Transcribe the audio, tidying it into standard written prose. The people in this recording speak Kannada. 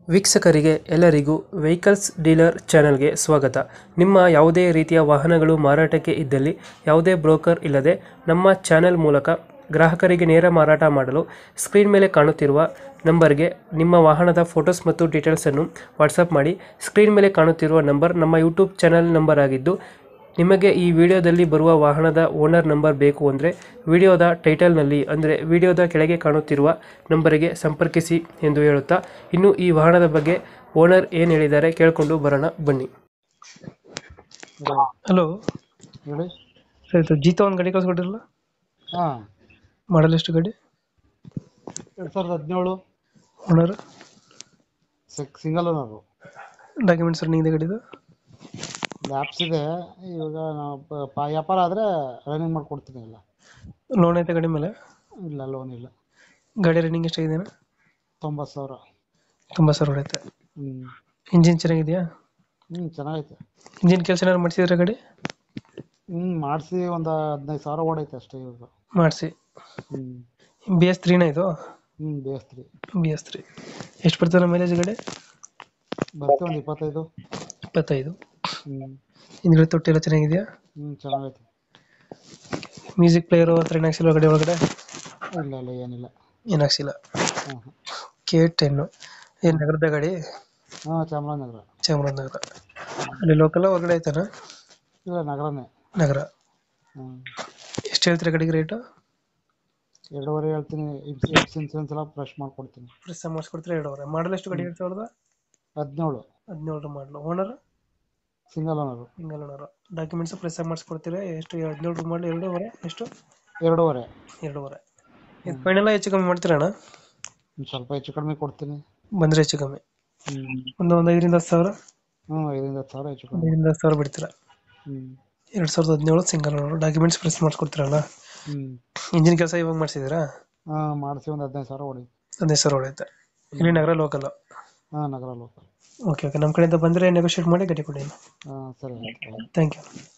ವೀಕ್ಷಕರಿಗೆ ಎಲ್ಲರಿಗೂ ವೆಹಿಕಲ್ಸ್ ಡೀಲರ್ ಚಾನೆಲ್ಗೆ ಸ್ವಾಗತ. ನಿಮ್ಮ ಯಾವುದೇ ರೀತಿಯ ವಾಹನಗಳು ಮಾರಾಟಕ್ಕೆ ಇದ್ದಲ್ಲಿ ಯಾವುದೇ ಬ್ರೋಕರ್ ಇಲ್ಲದೆ ನಮ್ಮ ಚಾನೆಲ್ ಮೂಲಕ ಗ್ರಾಹಕರಿಗೆ ನೇರ ಮಾರಾಟ ಮಾಡಲು ಸ್ಕ್ರೀನ್ ಮೇಲೆ ಕಾಣುತ್ತಿರುವ ನಂಬರ್ಗೆ ನಿಮ್ಮ ವಾಹನದ ಫೋಟೋಸ್ ಮತ್ತು ಡೀಟೇಲ್ಸನ್ನು ವಾಟ್ಸಪ್ ಮಾಡಿ. ಸ್ಕ್ರೀನ್ ಮೇಲೆ ಕಾಣುತ್ತಿರುವ ನಂಬರ್ ನಮ್ಮ ಯೂಟ್ಯೂಬ್ ಚಾನೆಲ್ ನಂಬರ್ ಆಗಿದ್ದು, ನಿಮಗೆ ಈ ವಿಡಿಯೋದಲ್ಲಿ ಬರುವ ವಾಹನದ ಓನರ್ ನಂಬರ್ ಬೇಕು ಅಂದರೆ ವಿಡಿಯೋದ ಟೈಟಲ್ನಲ್ಲಿ ಅಂದರೆ ವಿಡಿಯೋದ ಕೆಳಗೆ ಕಾಣುತ್ತಿರುವ ನಂಬರಿಗೆ ಸಂಪರ್ಕಿಸಿ ಎಂದು ಹೇಳುತ್ತಾ, ಇನ್ನು ಈ ವಾಹನದ ಬಗ್ಗೆ ಓನರ್ ಏನು ಹೇಳಿದ್ದಾರೆ ಕೇಳಿಕೊಂಡು ಬರೋಣ ಬನ್ನಿ. ಹಲೋ ಹೇಳಿ. ಸರ್, ಜೀತ ಒಂದು ಗಾಡಿ ಕಳ್ಸ್ಕೊಟ್ಟಿರಲ್ಲ, ಹಾ, ಮಾಡಲ್ ಎಷ್ಟು ಗಾಡಿ? 2017 owner? Single owner. Documents running ಇದೆ ಗಾಡಿದು? ಲ್ಯಾಪ್ಸ್ ಇದೆ. ಇವಾಗ ನಾವು ವ್ಯಾಪಾರ ಆದರೆ ರನ್ನಿಂಗ್ ಮಾಡ್ಕೊಡ್ತೀನಿ. ಇಲ್ಲ, ಲೋನ್ ಐತೆ ಗಾಡಿ ಮೇಲೆ? ಇಲ್ಲ, ಲೋನ್ ಇಲ್ಲ. ಗಾಡಿ ರನ್ನಿಂಗ್ ಎಷ್ಟಾಗಿದೆ? 90,000. 90,000 ಹೊಡೈತೆ. ಹ್ಮ್ ಇಂಜಿನ್ ಚೆನ್ನಾಗಿದೆಯಾ? ಚೆನ್ನಾಗೈತೆ. ಇಂಜಿನ್ ಕೆಲಸ ಏನಾದ್ರು ಮಾಡಿಸಿದ್ರೆ ಗಾಡಿ? ಮಾಡಿಸಿ ಒಂದು 15,000 ಓಡೈತೆ ಅಷ್ಟೇ ಇವಾಗ. ಮಾಡಿಸಿ. ಹ್ಮ್ BS3 ಇದು? BS3 BS3 ಎಷ್ಟು ಬರ್ತದೆ ಮೈಲೇಜ್ ಗಾಡಿ? ಬರ್ತೀವಿ ಒಂದು 25. 25. ಹ್ಮ್ ಹಿಂದ್ಗಡೆ ತೊಟ್ಟಿ ಎಲ್ಲ ಚೆನ್ನಾಗಿದೆಯಾ? ಚೆನ್ನಾಗೈತೆ. ಮ್ಯೂಸಿಕ್ ಪ್ಲೇಯರು ಹತ್ರ ಏನು ಹಾಕ್ಸಿಲ್ವ ಗಾಡಿ ಒಳಗಡೆ? ಇಲ್ಲ ಇಲ್ಲ, ಏನಿಲ್ಲ. ಏನು ಹಾಕ್ಸಿಲ್ಲ. ಹಾಂ K10 ಏನು ನಗರದ ಗಾಡಿ? ಹಾಂ, ಚಾಮರಾಜನಗರ. ಚಾಮರಾಜನಗರ. ಅಲ್ಲಿ ಲೋಕಲ್ ಹೊರಗಡೆ ಆಯ್ತಾನ? ಇಲ್ಲ, ನಗರನೇ. ನಗರ. ಹ್ಮ್ ಎಷ್ಟು ಹೇಳ್ತೀರಾ ಗಾಡಿಗೆ ರೇಟು? 2.5 ಹೇಳ್ತೀನಿ. ಇನ್ಸೂರೆನ್ಸ್ ಎಲ್ಲ ಫ್ರೆಶ್ ಮಾಡ್ಕೊಡ್ತೀನಿ. ಫ್ರೆಶ್ ಮಾಡಿಸ್ಕೊಡ್ತೀರಾ? 2.5. ಮಾಡಲ್ ಎಷ್ಟು ಗಾಡಿ ಹೇಳ್ತಾವ್ರದ? 17 17 model. Owner? Single owner. Single owner. Documents fresh ಮಾಡಿಸ್ಕೊಡ್ತೀರಾ? ಎಷ್ಟು? 17 ಮಾಡಲು 2.5? ಎಷ್ಟು? 2.5. 2.5. ಇದು ಫೈನಲ್ ಹೆಚ್ಚು ಕಮ್ಮಿ ಮಾಡ್ತೀರಣ್ಣ? ಸ್ವಲ್ಪ ಹೆಚ್ಚು ಕಡಿಮೆ ಕೊಡ್ತೀನಿ. ಬಂದರೆ ಹೆಚ್ಚು ಕಮ್ಮಿ ಒಂದು 5,000 10,000? 5,000 10,000 ಹೆಚ್ಚು ಕಡಿಮೆ. 5,000 10,000 ಬಿಡ್ತೀರಾ? 2017 ಸಿಂಗಲ್ ಓನರ್. ಡಾಕ್ಯುಮೆಂಟ್ಸ್ ಫ್ರೆಶ್ ಮಾಡಿಸ್ಕೊಡ್ತೀರಲ್ಲ? ಇಂಜಿನ್ ಕೆಲಸ ಇವಾಗ ಮಾಡಿಸಿದ್ದೀರಾ? ಮಾಡಿಸಿ ಒಂದು 15,000 ಹೊಡಿ. 15,000 ಹೊಡೆಯುತ್ತೆ. ಇಲ್ಲಿ ನಗರ ಲೋಕಲ್? ನಗರ ಲೋಕಲ್. ಓಕೆ ಓಕೆ, ನಮ್ಮ ಕಡೆಯಿಂದ ಬಂದರೆ ನೆಗೋಷಿಯೇಟ್ ಮಾಡಿ ಗಾಡಿ ಕೊಡಿ. ಸರಿ ಆಯ್ತು. Thank you.